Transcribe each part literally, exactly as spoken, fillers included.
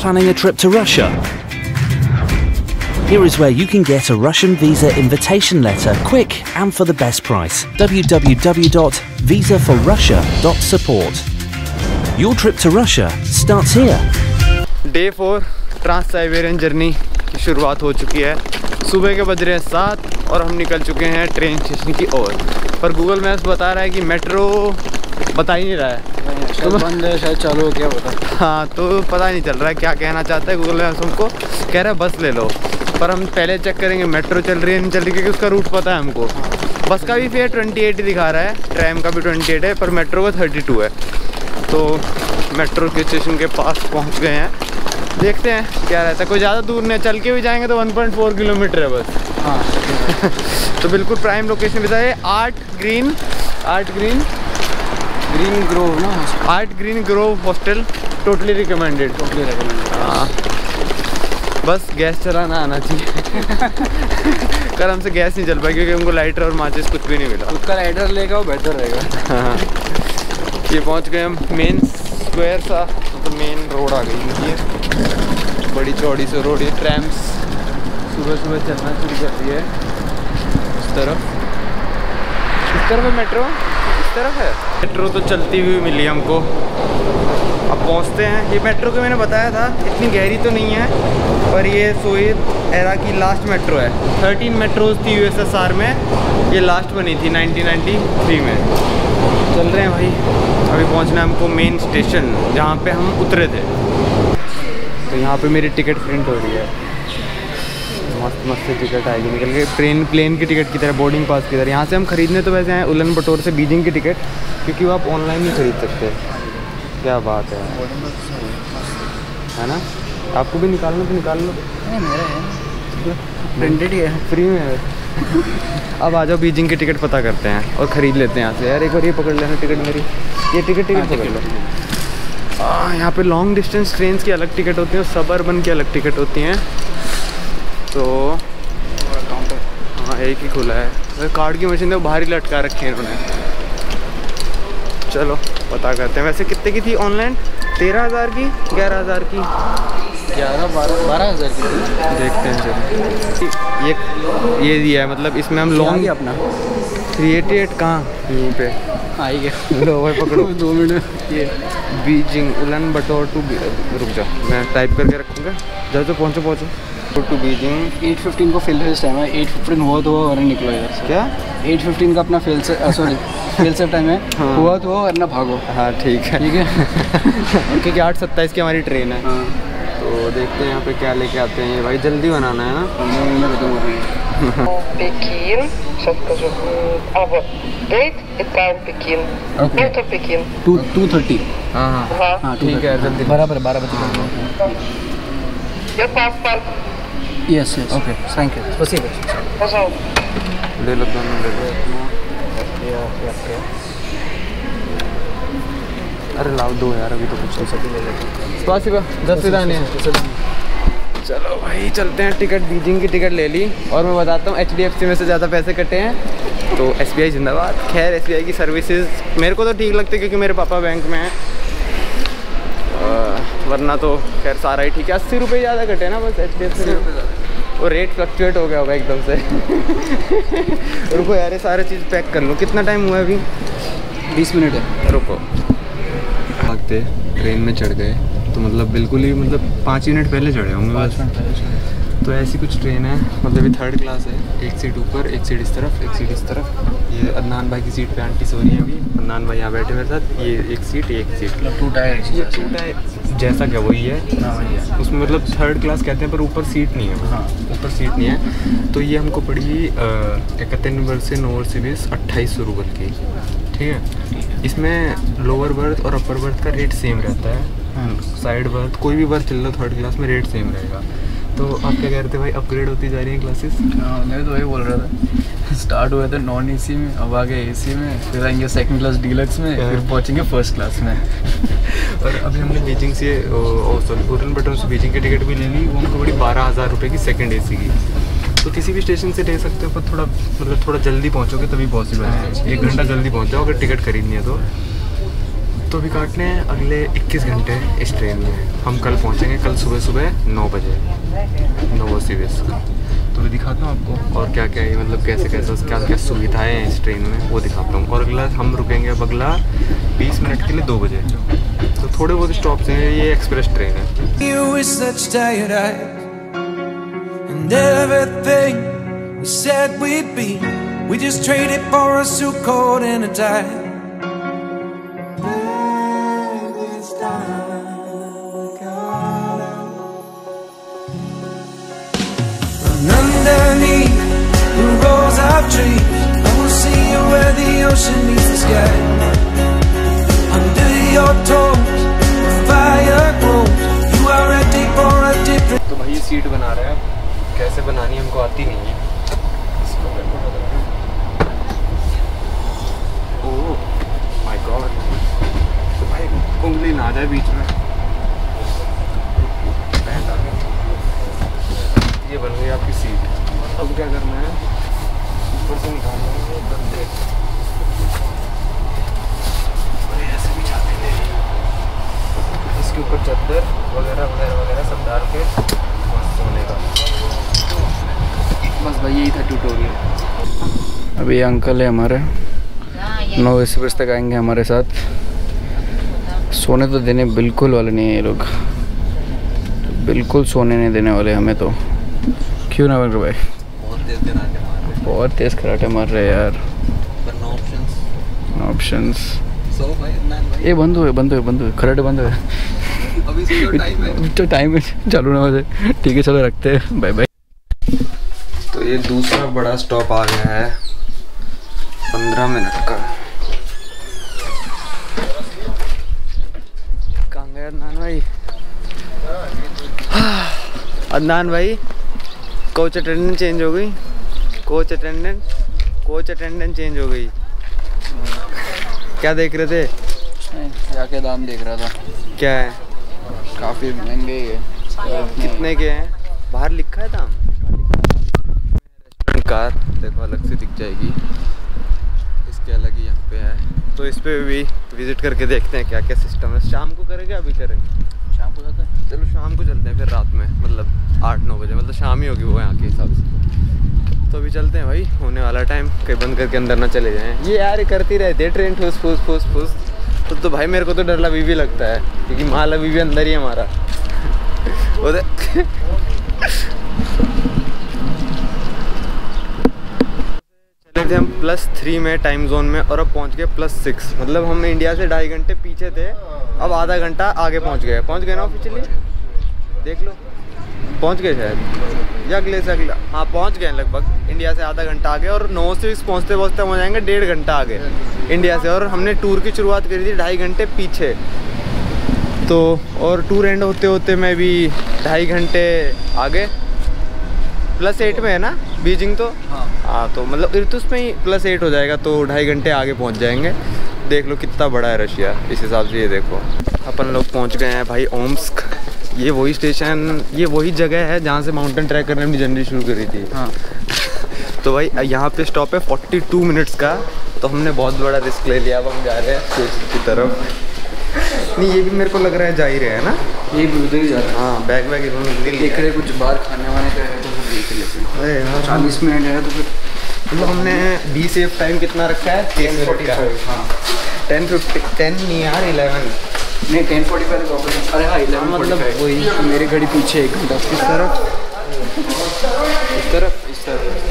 planning a trip to Russia? Here is where you can get a Russian visa invitation letter quick and for the best price. w w w dot visa for russia dot support. Your trip to Russia starts here. Day four Trans-Siberian journey की शुरुआत हो चुकी है। सुबह के बज रहे हैं सात और हम निकल चुके हैं ट्रेन स्टेशन की ओर। पर गूगल मैप्स बता रहा है कि मेट्रो बता ही नहीं रहा है, तो बंद है, शायद चालू हो क्या पता। हाँ, तो पता नहीं चल रहा है क्या कहना चाहता है गूगल मैप्स। हमको कह रहा है बस ले लो, पर हम पहले चेक करेंगे मेट्रो चल रही है नहीं चल रही, क्योंकि उसका रूट पता है हमको। बस का भी फेयर ट्वेंटी एट दिखा रहा है, ट्रैम का भी ट्वेंटी एट है, पर मेट्रो का थर्टी टू है। तो मेट्रो के स्टेशन के पास पहुँच गए हैं, देखते हैं क्या रहता है। कोई ज़्यादा दूर नहीं, चल के भी जाएंगे तो वन पॉइंट फोर किलोमीटर है बस। हाँ तो बिल्कुल प्राइम लोकेशन बताइए। Art green art green green grove ना, art green grove hostel, totally recommended. Totally recommended. हाँ, बस गैस चलाना आना चाहिए। कल हमसे गैस नहीं चल पाई क्योंकि उनको लाइटर और माचिस कुछ भी नहीं मिला। उसका लाइटर लेगा वो बेहतर रहेगा। हाँ, ये पहुँच गए हम मेन स्क्वायर सा, तो मेन रोड आ गई इनकी है, बड़ी चौड़ी से रोड। ये ट्रैम्स सुबह सुबह चलना शुरू कर रही है इस तरफ। इस तरफ है मेट्रो, इस तरफ है मेट्रो। तो चलती हुई मिली हमको। अब पहुंचते हैं। ये मेट्रो को मैंने बताया था इतनी गहरी तो नहीं है, पर ये सोवियत एरा की लास्ट मेट्रो है। थर्टीन मेट्रोज थी यूएसएसआर में, ये लास्ट बनी थी नाइनटीन नाइंटी थ्री में। चल रहे हैं भाई, अभी पहुंचना है हमको मेन स्टेशन जहाँ पे हम उतरे थे। तो यहाँ पे मेरी टिकट प्रिंट हो रही है, मस्त मस्त से टिकट आएगी निकल के, ट्रेन प्लेन की टिकट की तरह, बोर्डिंग पास की तरह। यहाँ से हम खरीदने तो वैसे हैं उलन बटोर से बीजिंग की टिकट, क्योंकि वो आप ऑनलाइन नहीं खरीद सकते। क्या बात है, है ना? आपको भी निकालना तो निकाल लो। नहीं, मेरा है प्रिंटेड ही है, फ्री में है। अब आ जाओ, बीजिंग की टिकट पता करते हैं और ख़रीद लेते हैं यहाँ से। यार एक बार ये पकड़ लेना टिकट मेरी, ये टिकट टिकट पकड़ लो। यहाँ पे लॉन्ग डिस्टेंस ट्रेन की अलग टिकट होती हैं और सबअर्बन की अलग टिकट होती हैं। तो हाँ, एक ही खुला है। कार्ड की मशीन तो बाहर ही लटका रखे हैं इन्होंने। चलो पता करते हैं। वैसे कितने की थी ऑनलाइन? तेरह हज़ार की, ग्यारह हज़ार की, ग्यारह बारह बारह हज़ार की। देखते हैं चलो। ये ये दिया है, मतलब इसमें हम लॉन्ग अपना थ्री एटी एट कहाँ यहीं पे आ ही गया। लो भाई पकड़ो। दो मिनट। ये बीजिंग उलन बटोर टू, रुक जा मैं टाइप करके रखूँगा। जाओ तो पहुँचो पहुँचो टू बीजिंग। एट फिफ्टीन को फेल टाइम है, एट फिफ्टीन हुआ तो वरना निकलो इधर से। क्या एट फिफ्टीन का अपना फेल से सॉरी फेल सेफ टाइम है। हाँ। हुआ तो हो वरना भागो। हाँ ठीक है ठीक है। क्योंकि आठ सत्ताईस की हमारी ट्रेन है। हाँ। तो देखते हैं यहाँ पे क्या लेके आते हैं। ये भाई जल्दी बनाना है ना। मैं बताऊँगा। Pekin, сейчас скажу. А вот date и time Pekin. Okay. Это Pekin. Two two thirty. हाँ हाँ हाँ। हाँ ठीक है, जल्दी बराबर बारह बजे। Я паспорт. Yes yes okay thank you. спасибо। Пожалуйста. ले लो दोनों ले लो। अरे लाओ दो यार, अभी तो कुछ नहीं ले लेते। स्पासिबा, दस विदाने हैं। चलो भाई चलते हैं। टिकट बीजिंग की टिकट ले ली और मैं बताता हूँ एच डी एफ सी में से ज़्यादा पैसे कटे हैं। तो एस बी आई जिंदाबाद। खैर एस बी आई की सर्विसेज मेरे को तो ठीक लगती है क्योंकि मेरे पापा बैंक में हैं, वरना तो खैर सारा ही ठीक है। अस्सी रुपये ज़्यादा कटे ना बस एच डी एफ सी में। वो रेट फ्लक्चुएट हो गया होगा एकदम से। रुको यार, ये सारे चीज़ पैक कर लूँ। कितना टाइम हुआ है अभी? बीस मिनट है। रुको। भागते ट्रेन में चढ़ गए तो मतलब बिल्कुल ही मतलब पाँच मिनट पहले चढ़े होंगे बस। तो ऐसी कुछ ट्रेन है, मतलब ये थर्ड क्लास है। एक सीट ऊपर, एक सीट इस तरफ, एक सीट इस तरफ। ये अदनान भाई की सीट पे आंटी सो रही हैं अभी। अदनान भाई यहाँ बैठे मेरे साथ। ये एक सीट, ये एक सीट। टू टायर ये टू टायर जैसा क्या वही है। उसमें मतलब थर्ड क्लास कहते हैं पर ऊपर सीट नहीं है। हाँ, ऊपर सीट नहीं है। तो ये हमको पड़ी एकतेरिनबर्ग से नोवोसिबिर्स्क अट्ठाईस सौ रूबल की। ठीक है। इसमें लोअर बर्थ और अपर बर्थ का रेट सेम रहता है। साइड बर्थ, कोई भी बर्थ चल लो थर्ड क्लास में रेट सेम रहेगा। तो आप क्या कह रहे थे भाई, अपग्रेड होती जा रही है क्लासेस? हाँ, मैं तो वही बोल रहा था। स्टार्ट हुए थे नॉन एसी में, अब आगे एसी में, फिर आएंगे सेकंड क्लास डीलक्स में, फिर पहुंचेंगे फर्स्ट क्लास में। और अभी हमने बीजिंग से सॉरी उलन बटोर से बीजिंग की टिकट भी ले ली। वो हमको बड़ी बारह हज़ार रुपये की सेकंड एसी की। तो किसी भी स्टेशन से ले सकते हो, पर थोड़ा मतलब थोड़ा जल्दी पहुँचोगे तभी पॉसिबल है। एक घंटा जल्दी पहुँच जाओ अगर टिकट खरीदनी है तो। तो अभी काटने हैं अगले इक्कीस घंटे इस ट्रेन में। हम कल पहुंचेंगे कल सुबह सुबह नौ बजे नोवोसिबिर्स्क। तो मैं दिखाता हूँ आपको और क्या क्या है, मतलब कैसे कैसे क्या क्या सुविधाएं हैं इस ट्रेन में वो दिखाता हूँ। और अगला हम रुकेंगे अब अगला बीस मिनट के लिए दो बजे। तो थोड़े बहुत स्टॉप्स हैं, ये एक्सप्रेस ट्रेन है। Underneath the rows of trees, I will see you where the ocean meets the sky. Under your toes, the fire grows. You are ready for a different. तो भाई ये सीट बना रहे हैं, कैसे बनानी हमको आती नहीं है। ओह माय गॉड, तो भाई उंगली ना आ जाए बीच में। ये बन गई आपकी सीट। अब क्या करना है, ऊपर से निकालना है ये गद्दे, ऐसे भी जाते हैं। इसके ऊपर चादर वगैरह वगैरह वगैरह सब डाल के बस सोने का। बस भाई यही था ट्यूटोरियल। अभी ये अंकल है हमारे, नोवोसिबिर्स्क तक आएंगे हमारे साथ। सोने तो देने बिल्कुल वाले नहीं है ये लोग, बिल्कुल सोने नहीं देने वाले हमें तो। क्यों ना बन रहे भाई, बहुत तेज कराटे मार रहे, बहुत तेज कराटे मार रहे यार। पर no options, no options. So भाई भाई ये बंद हुए बंद हुए बंद हुए कराटे बंद हुए। अभी से टाइम है, तो टाइम है चालू ना हो। ठीक है चलो रखते हैं, बाय बाय। तो ये दूसरा बड़ा स्टॉप आ गया है, पंद्रह मिनट का। कहाँ गए अदनान भाई? अदनान भाई कोच अटेंडेंट चेंज हो गई, coach attendant coach attendant change हो गई। क्या देख रहे थे? क्या के दाम देख रहा था। क्या है? काफ़ी महंगे है। कितने के हैं? बाहर लिखा है दाम। रेस्टोरेंट कार देखो अलग से दिख जाएगी, इसके अलग ही यहाँ पे है। तो इस पे भी विजिट करके देखते हैं क्या क्या सिस्टम है। शाम को करेंगे अभी करेंगे? शाम को जाते हैं। चलो शाम को चलते हैं फिर, रात में मतलब आठ नौ बजे, मतलब शाम ही होगी वो यहाँ के हिसाब से। तो अभी चलते हैं भाई, होने वाला टाइम, कहीं बंद करके अंदर ना चले जाएं। ये यार करती रहती है ट्रेन ठूस फूस फूस फूस। तो तो भाई मेरे को तो डर अभी भी लगता है, क्योंकि माल अभी भी अंदर ही है हमारा। चले थे हम प्लस थ्री में टाइम जोन में, और अब पहुँच गए प्लस सिक्स। मतलब हम इंडिया से ढाई घंटे पीछे थे, अब आधा घंटा आगे पहुँच गए। पहुँच गए ना ऑफिशियली, देख लो पहुँच गए शायद, या अगले से अगला, हाँ पहुँच गए लगभग। इंडिया से आधा घंटा आगे, और नोवोसिबिर्स्क पहुँचते पहुँचते हो जाएंगे डेढ़ घंटा आगे इंडिया से। और हमने टूर की शुरुआत करी थी ढाई घंटे पीछे, तो और टूर एंड होते होते मैं भी ढाई घंटे आगे। प्लस एट में है ना बीजिंग तो, हाँ हाँ, तो मतलब इर्तुस में ही प्लस एट हो जाएगा, तो ढाई घंटे आगे पहुँच जाएंगे। देख लो कितना बड़ा है रशिया इस हिसाब से। ये देखो अपन लोग पहुँच गए हैं भाई ओम्स्क। ये वही स्टेशन, ये वही जगह है जहाँ से माउंटेन ट्रैक करने की जर्नी शुरू करी थी। हाँ तो भाई यहाँ पे स्टॉप है फोर्टी टू मिनट्स का, तो हमने बहुत बड़ा रिस्क ले लिया। अब हम जा रहे हैं स्टेशन की तरफ। नहीं ये भी मेरे को लग रहा है जा ही रहे हैं ना, ये भी उधर ही जा रहा है। हाँ बैग वैग इन्होंने देख रहे कुछ बाहर खाने वाने का है तो वो देख लेते हैं। चालीस मिनट है तो फिर तो हमने बी सेफ टाइम कितना रखा है? Ten forty five. हाँ टेन फिफ्टी टेन नहीं यार इलेवन नहीं टेन फोर्टी फाइव तो वापस। अरे हाँ इलेवन मतलब वही, मेरी घड़ी पीछे एक घंटा। इस तरफ इस तरफ इस तरफ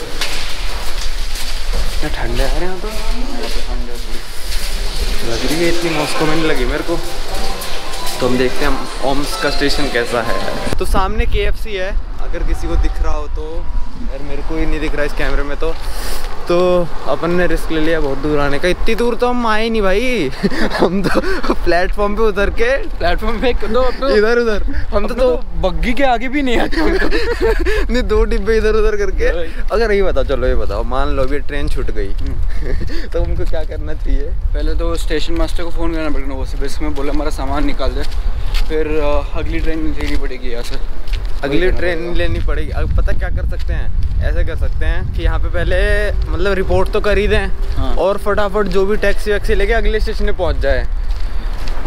क्या ठंडे आ रहे हैं यहाँ तो, लग रही है इतनी मॉस्को में नहीं लगी मेरे को। तो हम देखते हैं ओम्स्क का स्टेशन कैसा है। तो सामने के एफ सी है, अगर किसी को दिख रहा हो तो। यार मेरे को ही नहीं दिख रहा इस कैमरे में तो। तो अपन ने रिस्क ले लिया बहुत दूर आने का। इतनी दूर तो हम आए नहीं भाई। हम तो प्लेटफॉर्म पे उतर के प्लेटफॉर्म पे दो इधर उधर हम तो, तो बग्गी के आगे भी नहीं आते। नहीं दो डिब्बे इधर उधर करके। अगर ये बताओ, चलो ये बताओ, मान लो अभी ट्रेन छूट गई तो उनको क्या करना चाहिए? पहले तो स्टेशन मास्टर को फ़ोन करना पड़ेगा नोवोसिबिर्स्क में, बोला हमारा सामान निकाल दे, फिर अगली ट्रेन लेनी पड़ेगी यहाँ से। अगली ट्रेन लेनी पड़ेगी। अब पता क्या कर सकते हैं, ऐसे कर सकते हैं कि यहाँ पे पहले मतलब रिपोर्ट तो कर ही दें। हाँ। और फटाफट जो भी टैक्सी वैक्सी लेके अगले स्टेशन पे पहुँच जाए।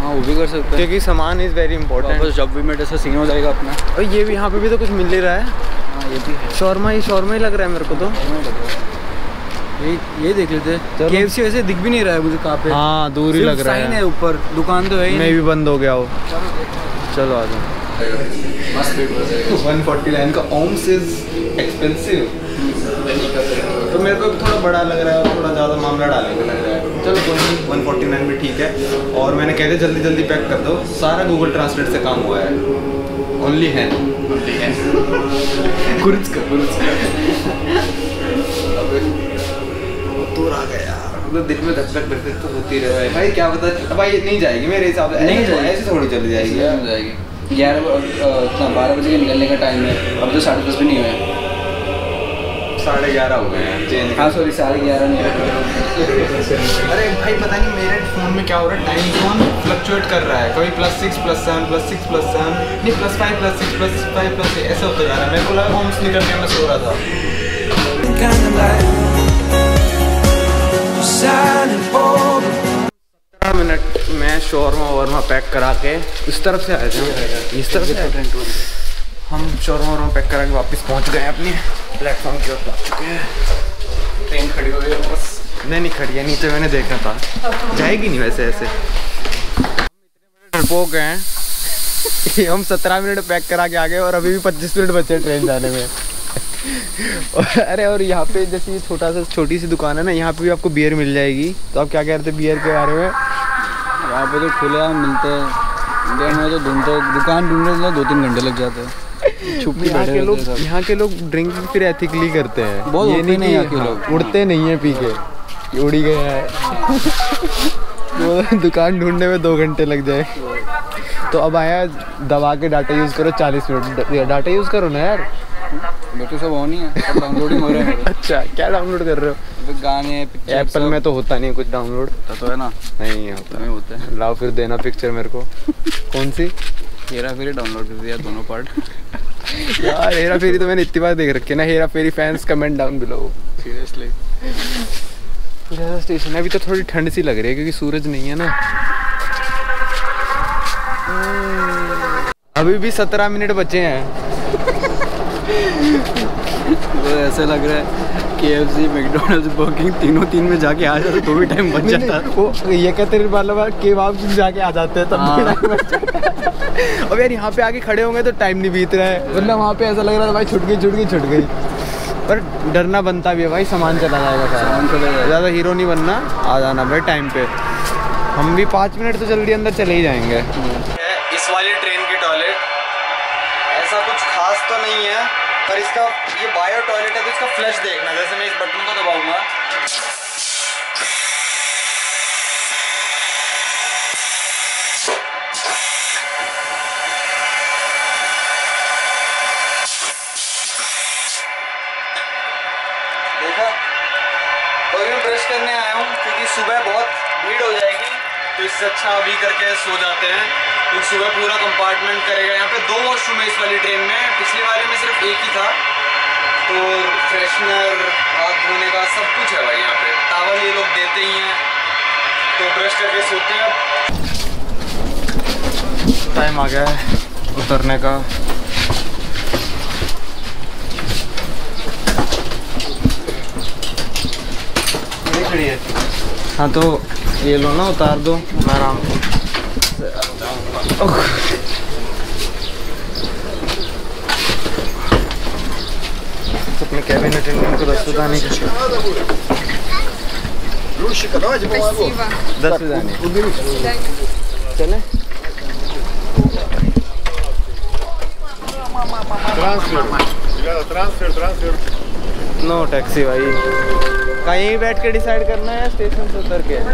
हाँ वो भी कर सकते हैं, क्योंकि सामान इज़ वेरी इंपॉर्टेंट। जब भी मेरे से सीन हो जाएगा अपना। और ये भी यहाँ पे भी तो कुछ मिल ही रहा है। हाँ ये भी है, शौरमा ही शौरमा ही लग रहा है मेरे को तो। ये ये देख लेते। केएफसी वैसे दिख भी नहीं रहा है मुझे कहाँ पे। हाँ दूर ही लग रहा है। साइन है ऊपर, दुकान तो है ही। मैं भी बंद हो गया हो। चलो आ जाओ। वन फोर्टी नाइन का ओम्स इज एक्सपेंसिव, तो मेरे को थोड़ा बड़ा लग रहा है और थोड़ा ज़्यादा मामला डालेंगे लग रहा है। चलो कोई नहीं, वन फोर्टी नाइन भी ठीक है। और मैंने कह दिया जल्दी जल्दी पैक कर दो, सारा गूगल ट्रांसलेट से काम हुआ है। ओनली है ओनली है कुछ कर कुछ दूर आ गया यार, तो दिल में धक धक धक तो होती रहे भाई। क्या पता भाई नहीं जाएगी मेरे हिसाब से, नहीं जाएगी ऐसे थोड़ी चली जाएगी। जाएगी ग्यारह इतना बारह बजे के निकलने का टाइम है, अब तो साढ़े दस भी नहीं हुए, साढ़े ग्यारह हो गए हैं चेंज। हाँ सॉरी साढ़े ग्यारह नहीं है। अरे भाई पता नहीं मेरे फ़ोन में क्या हो रहा है, टाइम जोन फ्लक्चुएट कर रहा है, कभी plus six plus seven plus six plus seven नहीं plus five plus six plus five plus ऐसे होते जा रहा है। मेरे को लगा होम्स निकल के मैं सो रहा था। सत्रह मिनट में शौरमा वरमा पैक करा के इस तरफ से आए थे, इस तरफ से हम शौरमा वरमा पैक करा के वापस पहुंच गए अपनी प्लेटफॉर्म की ओर पहुंच चुके हैं। ट्रेन खड़ी हो गई है बस। नहीं नहीं खड़ी है, नीचे मैंने देखा था, जाएगी नहीं वैसे ऐसे। डरपोक हैं कि हम सत्रह मिनट पैक करा के आ गए और अभी भी पच्चीस मिनट बचे ट्रेन जाने में। और अरे और यहाँ पे जैसे ये छोटा सा छोटी सी दुकान है ना, यहाँ पे भी आपको बियर मिल जाएगी। तो आप क्या कह रहे थे बियर के बारे में? यहाँ पे तो खुले आम मिलते हैं, इंडिया में तो ढूंढते दुकान ढूंढने में दो तीन घंटे लग जाते हैं। छुप के यहाँ के लोग यहाँ के लोग ड्रिंक फिर एथिकली करते हैं, बहुत ये नहीं नहीं यहाँ के हाँ, लोग उड़ते नहीं है पी के, उड़ी गया है। तो दुकान ढूंढने में दो घंटे लग जाए। तो अब आया दबा के डाटा यूज़ करो चालीस मिनट, डाटा यूज़ करो ना यार। मेरे तो सब ऑन ही है, सब डाउनलोडिंग हो रहा है। अच्छा क्या डाउनलोड कर रहे हो? गाने एप्पल में तो होता नहीं कुछ डाउनलोड, तो है ना? नहीं होता नहीं होता है। लाओ फिर देना पिक्चर मेरे को। कौन सी? हेरा फेरी डाउनलोड कर दिया दोनों पार्ट। यार हेरा फेरी तो मैंने इतनी बार देख रखी है ना। Hera Pheri fans comment down below. Seriously station है। अभी तो थोड़ी ठंड सी लग रही है क्योंकि सूरज नहीं है ना। अभी भी सत्रह मिनट बचे हैं। तो ऐसे लग रहा है केएफसी मैकडॉनल्ड्स बर्गर तीनों तीन में जाके आ जाते तो भी टाइम बच जाता। वो येकतेरिनबर्ग केबाब जाके आ जाते हैं तब भी टाइम बच जाता। अब यार यहाँ पे आके खड़े होंगे तो टाइम नहीं बीत रहा है, वरना वहाँ पे ऐसा लग रहा था भाई छुट गई छुट गई छुट गई। पर डरना बनता भी है भाई, सामान चला जाएगा, सामान चला जाएगा। ज़्यादा हीरो नहीं बनना, आ जाना भाई टाइम पे। हम भी पाँच मिनट तो जल्दी अंदर चले ही जाएंगे। इस वाली ट्रेन की टॉयलेट ऐसा कुछ खास तो नहीं है, पर इसका ये बायो टॉयलेट है तो इसका फ्लश देखना। जैसे मैं इस बटन को दबाऊंगा देखा। तो मैं ब्रश करने आया हूँ क्योंकि सुबह बहुत भीड़ हो जाएगी, तो इससे अच्छा अभी करके सो जाते हैं क्योंकि सुबह पूरा कंपार्टमेंट करेगा। यहाँ पे दो वॉशरूम है इस वाली ट्रेन में, पिछली वाले में सिर्फ एक ही था। तो फ्रेशनर, हाथ धोने का सब कुछ है भाई यहाँ पे, टावल ये लोग देते ही हैं। तो ब्रश करके सोते हैं। टाइम आ गया है उतरने का। खड़ी है। हाँ तो ये लो ना, उतार दो, मैं आराम से अपने कैबिन अटेंडेंट को दस रुपये नहीं दस रुपये चले। ट्रांसफर ट्रांसफर नो टैक्सी भाई। कहीं बैठ के डिसाइड करना है या स्टेशन से उतर के?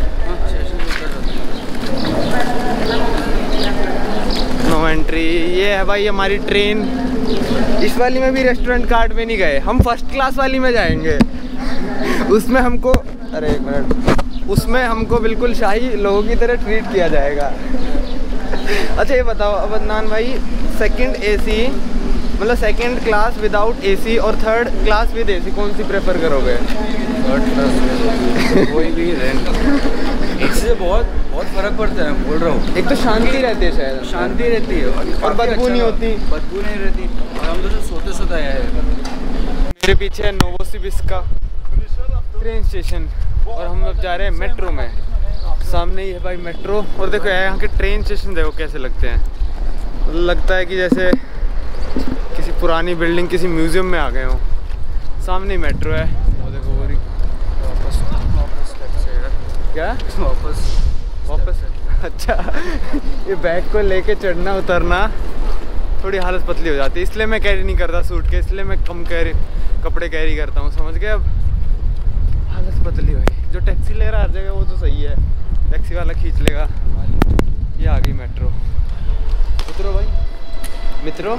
No entry. ये है भाई हमारी ट्रेन। इस वाली में भी रेस्टोरेंट कार्ड में नहीं गए, हम फर्स्ट क्लास वाली में जाएंगे। उसमें हमको अरे एक मिनट उसमें हमको बिल्कुल शाही लोगों की तरह ट्रीट किया जाएगा। अच्छा ये बताओ अब अदनान भाई, सेकंड एसी मतलब सेकंड क्लास विदाउट एसी और थर्ड क्लास विद एसी, कौन सी प्रेफर करोगे? थर्ड क्लास कोई भी रेंट, इससे बहुत बहुत फर्क पड़ता है, बोल रहा हूँ। एक तो शांति रहती है शायद, शांति रहती है और बदबू नहीं होती, बदबू नहीं रहती, और हम तो सोते सोते आए हैं। मेरे पीछे है नोवोसिबिर्स्क का ट्रेन स्टेशन और हम अब जा रहे हैं मेट्रो में। सामने ही है भाई मेट्रो, और देखो यहाँ के ट्रेन स्टेशन देखो कैसे लगते हैं, लगता है कि जैसे किसी पुरानी बिल्डिंग, किसी म्यूजियम में आ गए हो। सामने मेट्रो है, वो देखो वो वापस वापस क्या वापस वापस है। अच्छा ये बैग को लेके चढ़ना उतरना थोड़ी हालत पतली हो जाती है, इसलिए मैं कैरी नहीं करता सूट के, इसलिए मैं कम कैरी कपड़े कैरी करता हूँ, समझ गए। अब हालत पतली हुई, जो टैक्सी ले रहा हर जगह वो तो सही है, टैक्सी वाला खींच लेगा। ये आ गई मेट्रो, उतरो भाई मित्रों।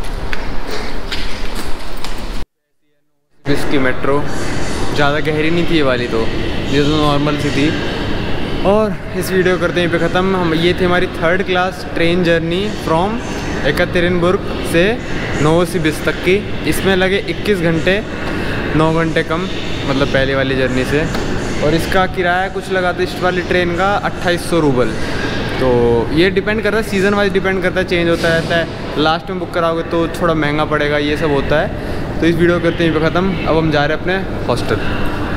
इसकी मेट्रो ज़्यादा गहरी नहीं थी ये वाली, तो ये तो नॉर्मल सी थी। और इस वीडियो करते हैं पे ख़त्म। हम ये थी हमारी third class train journey from Yekaterinburg से नोवोसिबिर्स्क तक की। इसमें लगे इक्कीस घंटे, नौ घंटे कम मतलब पहले वाली जर्नी से। और इसका किराया कुछ लगा था इस वाली ट्रेन का अट्ठाईस सौ रूबल। तो ये डिपेंड करता है, सीज़न वाइज डिपेंड करता है, चेंज होता रहता है। लास्ट में बुक कराओगे तो थोड़ा महंगा पड़ेगा, ये सब होता है। तो इस वीडियो करते हैं पे ख़त्म। अब हम जा रहे हैं अपने हॉस्टल।